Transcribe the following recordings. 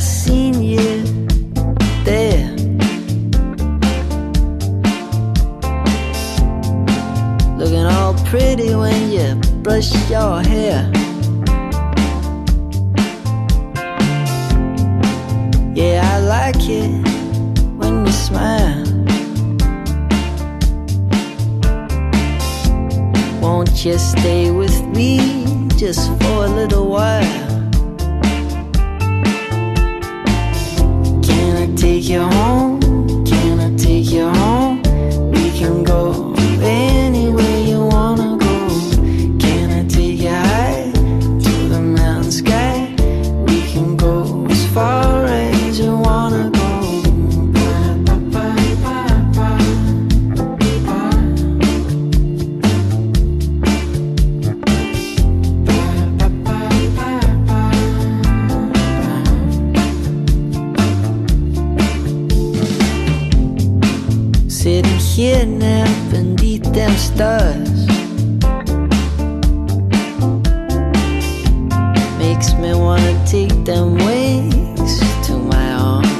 seen you there. Looking all pretty when you brush your hair. Yeah, I like it when you smile. Won't you stay with me just for a little while? Can I take you home? Can I take you home? We can go anywhere you wanna go. Can I take you high to the mountain sky? We can go as far as you wanna go. Sitting here now beneath them stars makes me wanna take them wings to my arms.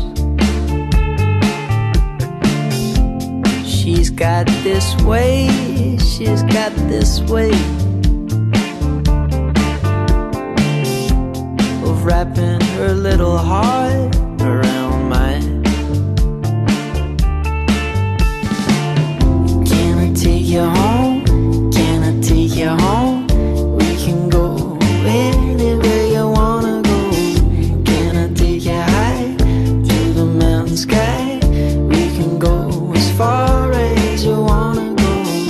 She's got this way, she's got this way of wrapping her little heart around mine. Take you home, can I take you home? We can go anywhere you wanna go. Can I take you high to the mountain sky? We can go as far as you wanna go.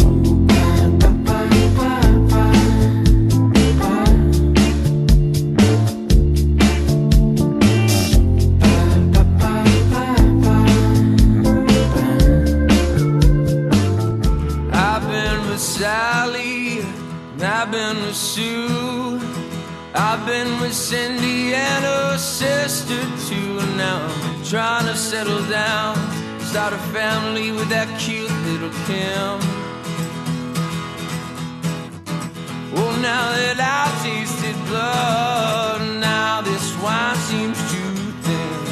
Sally, I've been with Sue, I've been with Cindy and her sister too. Now I'm trying to settle down, start a family with that cute little Kim. Well, now that I've tasted blood, now this wine seems too thin.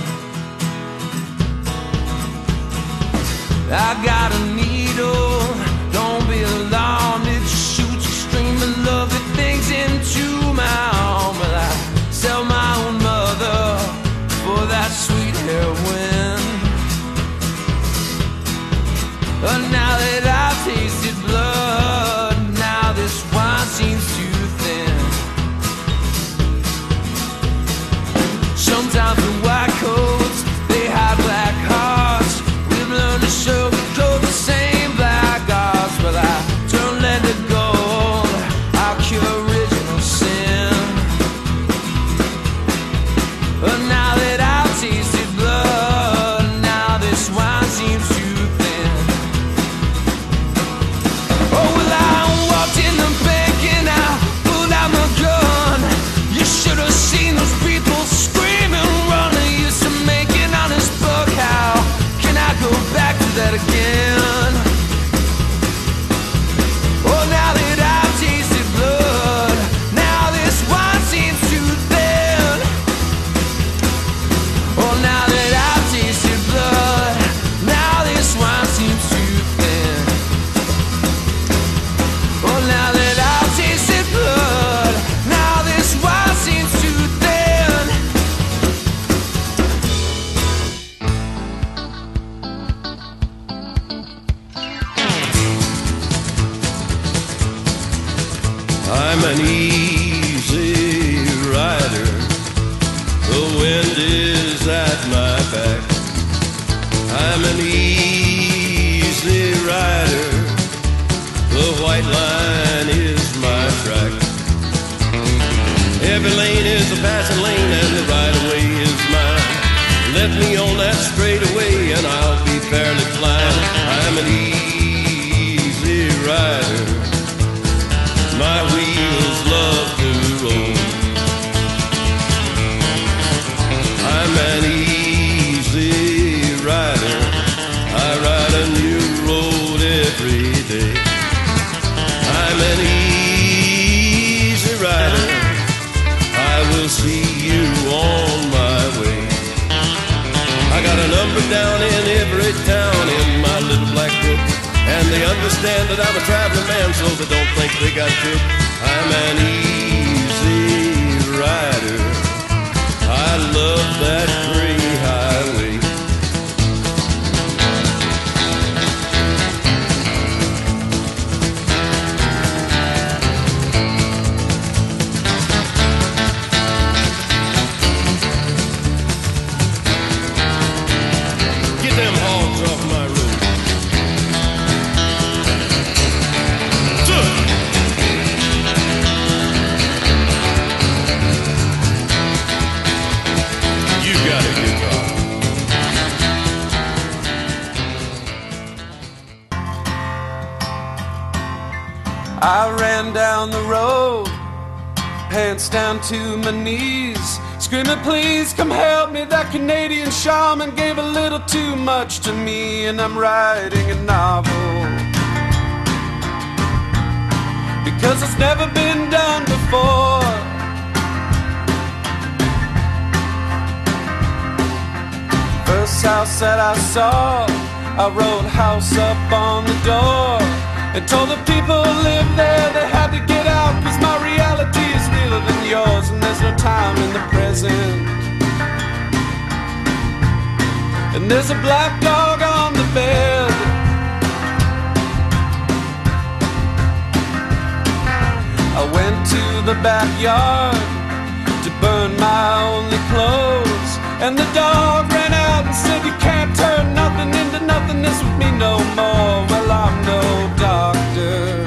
I got a needle, don't be alarmed, it shoots a stream of love that things into my arm. Well, I sell my own mother for that sweet heroin. But now that I've tasted blood, now this wine seems too thin. Sometimes the white coats, they hide black hearts. We've learned to sugarcoat the same black eyes. Well, I turn lead to gold, I'll cure original sin. But now that I've tasted blood, now this wine seems too thin. Oh, well, I walked in the bank and I pulled out my gun. You should have seen those people screaming, running. Used to make an honest buck. How can I go back to that again? Oh, now that I've tasted blood, now this wine seems too thin. Oh, now that I've tasted blood, now this wine seems too thin. Oh, now that I've tasted blood, now this wine seems too thin. I'm an easy rider, the wind is at my back. I'm an easy rider, the white line is my track. Every lane is a passing lane and the right of way is mine. Let me on that straightaway and I'll be fairly flying. I'm an easy rider, my wheels love to roll. I'm an easy rider, I ride a new road every day. I'm an easy rider, I will see you on my way. number down in every town in my little black book. And they understand that I'm a traveling man, so they don't think they got took. I'm an easy rider. I love that gray highway. Get them hogs off my road. You got a guitar. I ran down the road, pants down to my knees, screaming, please come help me. That Canadian shaman gave a little too much to me, and I'm writing a novel because it's never been done before. First house that I saw, I wrote house up on the door and told the people who live there they had to get out, cause my reality is realer than yours, and there's no time in the present. And there's a black dog on the bed. I went to the backyard to burn my only clothes, and the dog ran out and said, you can't turn nothing into nothingness with me no more. Well, I'm no doctor,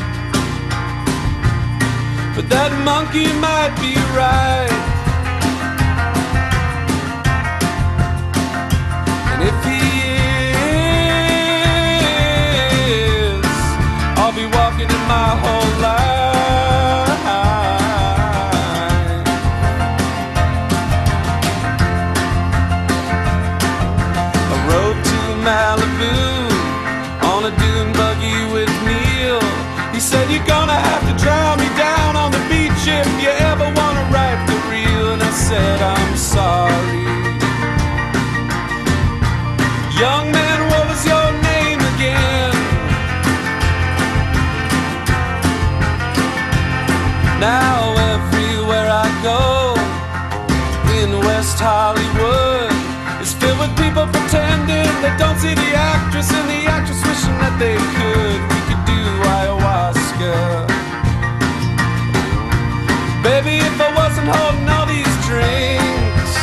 but that monkey might be right. And if he is, I'll be walking in my whole life. Malibu on a dune buggy with Neil. He said, you're gonna have to drown me down on the beach if you ever wanna write the reel. And I said, I'm sorry. Young man, what was your name again? Now everywhere I go in West Hollywood, it's filled with people pretending they don't see the actress, and the actress wishing that they could. We could do ayahuasca. Baby, if I wasn't holding all these drinks,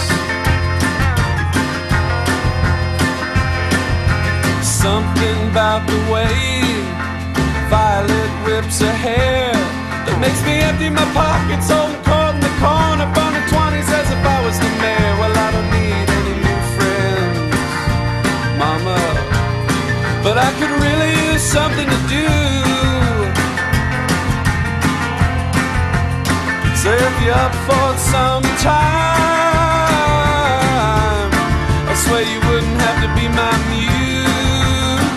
something about the way Violet whips her hair that makes me empty my pockets, holding cold in the corner, burning 20s as if I was the mayor. Well, I don't need any new friends, mama, but I could really use something to do. So if you're up for it sometime, I swear you wouldn't have to be my muse.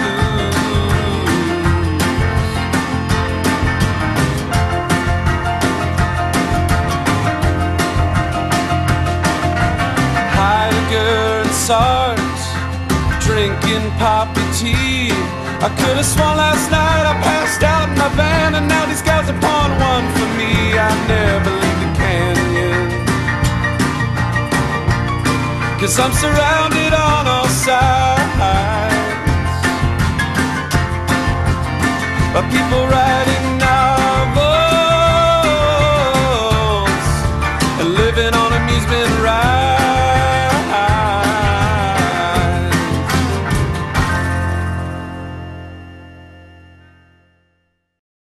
Heidegger and Sartre, drinking poppy tea. I could have sworn last night I passed out in my van, and now these guys are pouring one for me. I never leave the canyon, cause I'm surrounded on all sides by people writing novels and living on amusement rides.